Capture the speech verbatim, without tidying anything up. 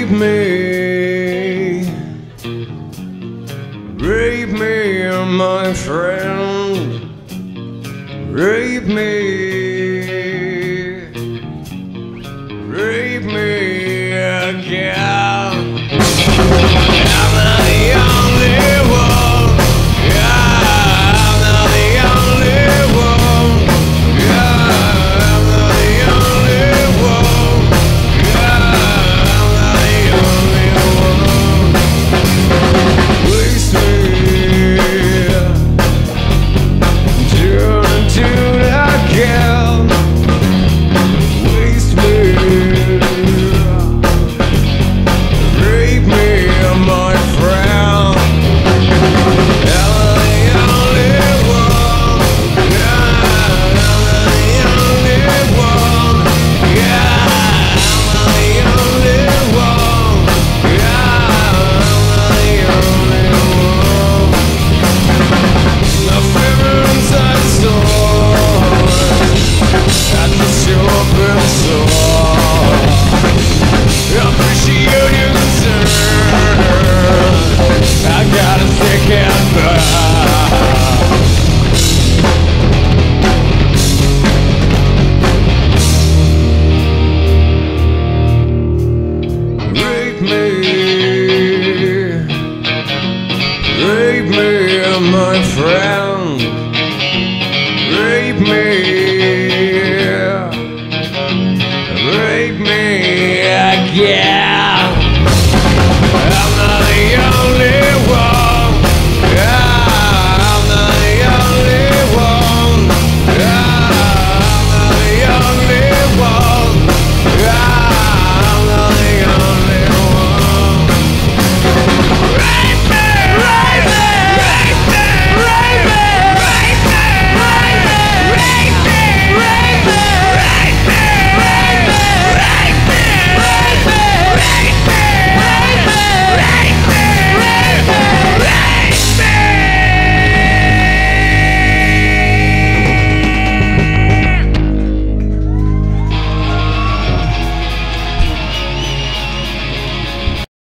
Rape me, rape me, my friend. Rape me, rape me again. I'm not the only one. Yeah, I'm not the only one. Yeah, I'm not the only one. Yeah, I'm not the only one. Waste me, turn into that girl. Waste me, rape me, my friend. I'm the only one. Yeah, I'm the only one. Yeah, I'm the only one. Yeah, I'm the only one. My favorite inside store at the shopping store. Appreciate your concern. I gotta stick it back. Rape me, rape me, my friend. Rape me, rape me again.